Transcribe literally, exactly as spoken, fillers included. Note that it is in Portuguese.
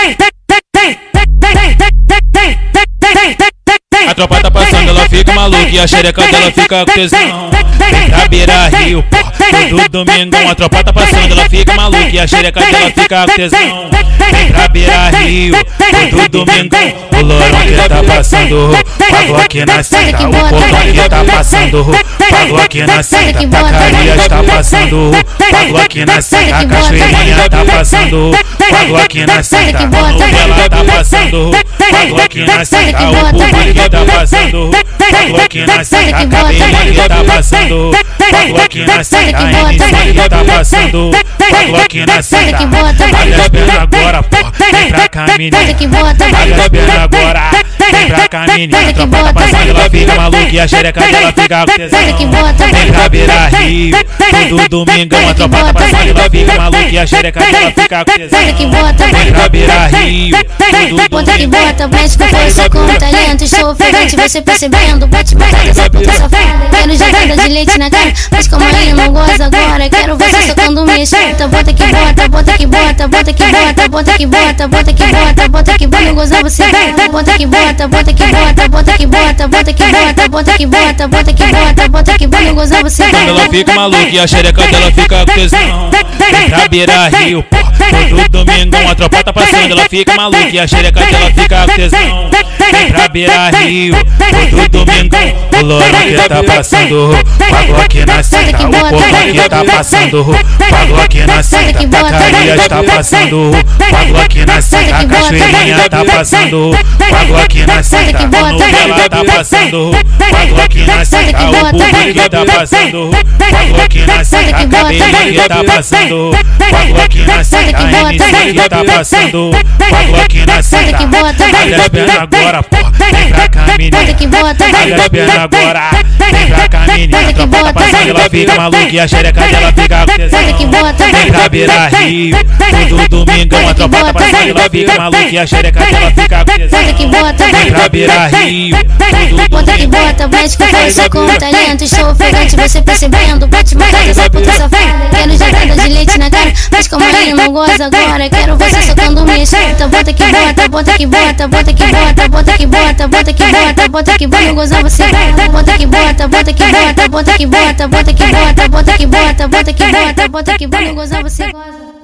A tropa tá passando, ela fica maluca e a xereca dela fica com tesão. Vem pra Beira Rio, pô, todo domingão. A tropa tá passando, ela fica maluca e a xereca dela fica com tesão. Vem pra Beira Rio, todo domingão. O lourão que tá passando, pagou aqui na seta. O portão que tá passando, pagou aqui na seta. Tacarias tá passando, pagou aqui na seta. A cachoeirinha tá passando, pagou aqui na seta. A novela tá passando, pagou aqui na seta. O público tá passando, pagou aqui na seta. A cabelinha tá passando, pagou aqui na seta. A M C tá passando, pagou aqui na seta. Olha a pena agora, pô, vem pra cá, menina. Olha a pena agora, vem pra cá, menina. A tropa tá passando, ela fica maluca e a xereca dela fica com tesão. Vem pra Beira Rio, todo domingão. A tropa tá passando, ela fica maluca e a xereca dela fica com tesão. Vem pra Beira Rio, todo Bota que domingão. bota, mexe com força, com talento. Estou ofegante, você percebendo. Bate matar essa puta safada. Quero jogada de leite na cara, mas calma aí, não goza agora. Quero você socando minha escuta. Bota que bota, bota que bota, bota que bota, bota que bota, bota que bota, bota que bota, não gozar você bota. Bota que bota, bota que bota, bota que bota, bota que bota, bota que bota, bota que bota, bota que bota, não gozar você bota. Ela fica maluca e a xereca dela fica com tesão. Vem pra Beira Rio, pô, todo domingão. A tropa tá passando, ela fica maluca e a xereca dela fica com tesão. Vem pra Beira Rio, todo domingão. O lourão que tá passando, pagou aqui na seta. O portão que tá passando, pagou aqui na seta. Tacarias tá passando, pagou aqui na seta. A cachoeirinha tá passando, pagou aqui na seta. A novela tá passando, pagou aqui na seta. O público tá passando, pagou aqui na seta. A cabelinha tá passando, pagou aqui na seta. A M C tá passando, pagou aqui na seta. Olha a pena agora, pô, vem pra cá, menina. Olha a pena agora, vem pra cá, menina. A tropa tá passando, ela fica maluca e a xereca dela fica com tesão. Vem pra Beira Rio, todo domingão. A tropa tá passando, ela fica maluca e a xereca dela fica com tesão. Vem pra Beira Rio, todo Bota que domingão. bota, mexe com força, com talento. Estou ofegante, você percebendo. Bate matar essa puta safada. Quero jogada de leite na cara, mas calma aí, não goza agora. Quero você socando minha escuta. Bota que bota, bota que bota, bota que bota, bota que bota, bota que bota, bota que bota, não gozar você bota. Bota que bota, bota que bota, bota que bota, bota que bota, bota que bota, bota que bota, bota que bota, não gozar você goza.